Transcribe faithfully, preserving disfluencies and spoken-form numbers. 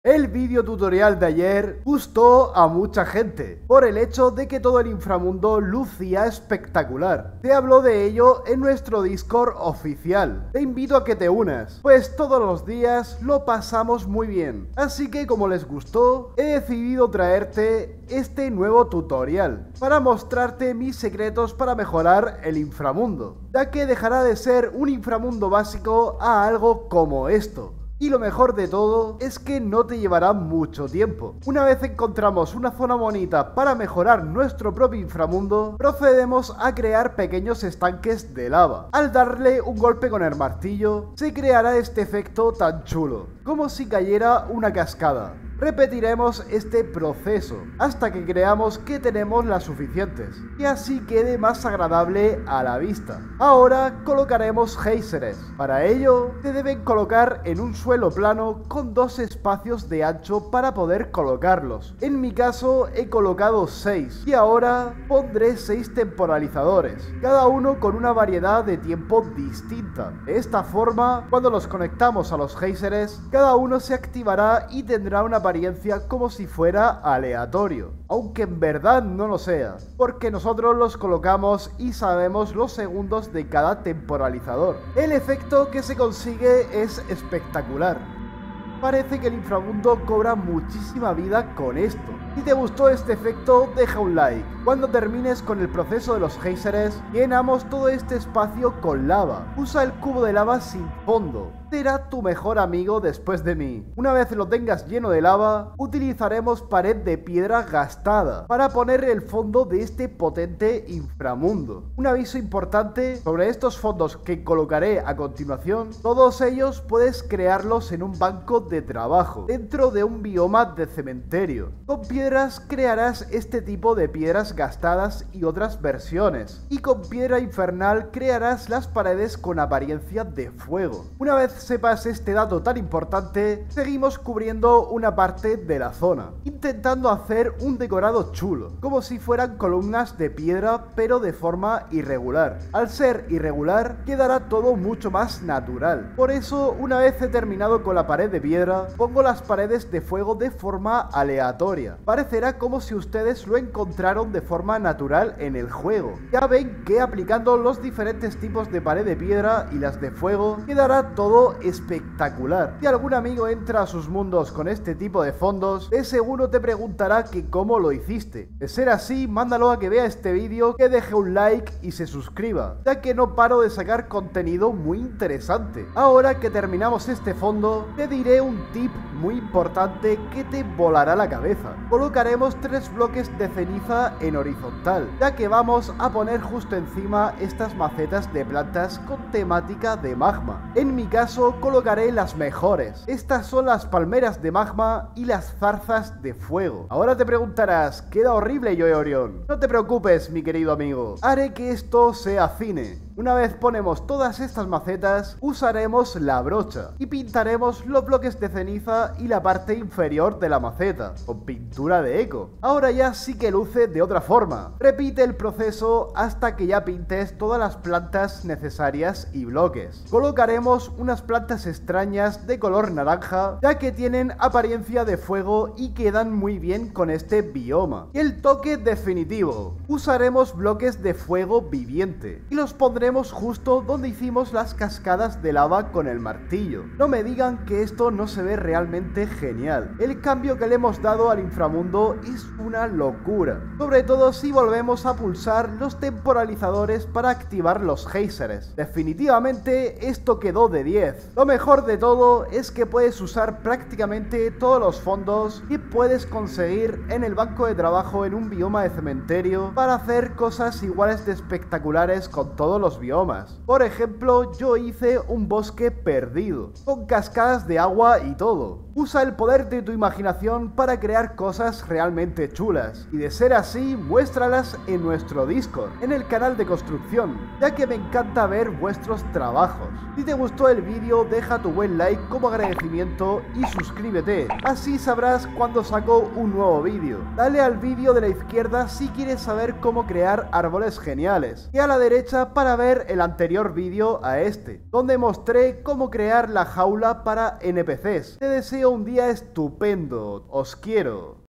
El vídeo tutorial de ayer gustó a mucha gente por el hecho de que todo el inframundo lucía espectacular. Te hablo de ello en nuestro Discord oficial. Te invito a que te unas, pues todos los días lo pasamos muy bien. Así que como les gustó, he decidido traerte este nuevo tutorial para mostrarte mis secretos para mejorar el inframundo, ya que dejará de ser un inframundo básico a algo como esto. Y lo mejor de todo es que no te llevará mucho tiempo. Una vez encontramos una zona bonita para mejorar nuestro propio inframundo, procedemos a crear pequeños estanques de lava. Al darle un golpe con el martillo, se creará este efecto tan chulo, como si cayera una cascada. Repetiremos este proceso hasta que creamos que tenemos las suficientes y así quede más agradable a la vista. Ahora colocaremos géiseres. Para ello se deben colocar en un suelo plano con dos espacios de ancho para poder colocarlos. En mi caso he colocado seis y ahora pondré seis temporalizadores, cada uno con una variedad de tiempo distinta. De esta forma, cuando los conectamos a los géiseres, cada uno se activará y tendrá una apariencia como si fuera aleatorio, aunque en verdad no lo sea, porque nosotros los colocamos y sabemos los segundos de cada temporalizador. El efecto que se consigue es espectacular. Parece que el inframundo cobra muchísima vida con esto. Si te gustó este efecto, deja un like. Cuando termines con el proceso de los géiseres, llenamos todo este espacio con lava. Usa el cubo de lava sin fondo. Será tu mejor amigo después de mí. Una vez lo tengas lleno de lava, utilizaremos pared de piedra gastada para poner el fondo de este potente inframundo. Un aviso importante sobre estos fondos que colocaré a continuación: todos ellos puedes crearlos en un banco de trabajo dentro de un bioma de cementerio. Con piedras crearás este tipo de piedras gastadas y otras versiones, y con piedra infernal crearás las paredes con apariencia de fuego. Una vez sepas este dato tan importante, seguimos cubriendo una parte de la zona, intentando hacer un decorado chulo, como si fueran columnas de piedra pero de forma irregular. Al ser irregular, quedará todo mucho más natural. Por eso, una vez he terminado con la pared de piedra, pongo las paredes de fuego de forma aleatoria. Parecerá como si ustedes lo encontraron de forma natural en el juego. Ya ven que aplicando los diferentes tipos de pared de piedra y las de fuego, quedará todo espectacular. Si algún amigo entra a sus mundos con este tipo de fondos, de seguro te preguntará que cómo lo hiciste. De ser así, mándalo a que vea este vídeo, que deje un like y se suscriba, ya que no paro de sacar contenido muy interesante. Ahora que terminamos este fondo, te diré un tip muy importante que te volará la cabeza. Colocaremos tres bloques de ceniza en horizontal, ya que vamos a poner justo encima estas macetas de plantas con temática de magma. En mi caso, colocaré las mejores. Estas son las palmeras de magma y las zarzas de fuego. Ahora te preguntarás: ¿queda horrible, Joe Orión? No te preocupes, mi querido amigo. Haré que esto sea cine. Una vez ponemos todas estas macetas, usaremos la brocha y pintaremos los bloques de ceniza y la parte inferior de la maceta con pintura de eco. Ahora ya sí que luce de otra forma. Repite el proceso hasta que ya pintes todas las plantas necesarias y bloques. Colocaremos unas plantas extrañas de color naranja, ya que tienen apariencia de fuego y quedan muy bien con este bioma. Y el toque definitivo: usaremos bloques de fuego viviente y los pondremos justo donde hicimos las cascadas de lava con el martillo. No me digan que esto no se ve realmente genial. El cambio que le hemos dado al inframundo es una locura, sobre todo si volvemos a pulsar los temporalizadores para activar los géiseres. Definitivamente esto quedó de diez. Lo mejor de todo es que puedes usar prácticamente todos los fondos que puedes conseguir en el banco de trabajo en un bioma de cementerio para hacer cosas iguales de espectaculares con todos los biomas. Por ejemplo, yo hice un bosque perdido, con cascadas de agua y todo. Usa el poder de tu imaginación para crear cosas realmente chulas, y de ser así, muéstralas en nuestro Discord, en el canal de construcción, ya que me encanta ver vuestros trabajos. Si te gustó el vídeo, deja tu buen like como agradecimiento y suscríbete, así sabrás cuando saco un nuevo vídeo. Dale al vídeo de la izquierda si quieres saber cómo crear árboles geniales, y a la derecha para ver ver el anterior vídeo a este, donde mostré cómo crear la jaula para N P Cs. Te deseo un día estupendo, os quiero.